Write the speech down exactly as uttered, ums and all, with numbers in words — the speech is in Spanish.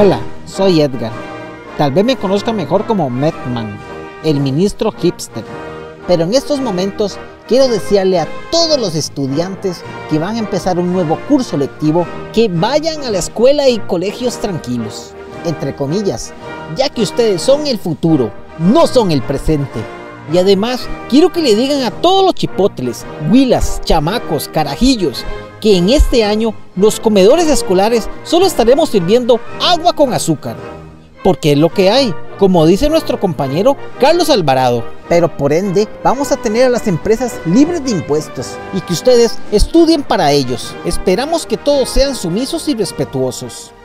Hola, soy Edgar. Tal vez me conozca mejor como Metman, el ministro hipster. Pero en estos momentos quiero desearle a todos los estudiantes que van a empezar un nuevo curso lectivo que vayan a la escuela y colegios tranquilos, entre comillas, ya que ustedes son el futuro, no son el presente. Y además quiero que le digan a todos los chipotles, huilas, chamacos, carajillos, que en este año los comedores escolares solo estaremos sirviendo agua con azúcar, porque es lo que hay, como dice nuestro compañero Carlos Alvarado. Pero por ende vamos a tener a las empresas libres de impuestos y que ustedes estudien para ellos. Esperamos que todos sean sumisos y respetuosos.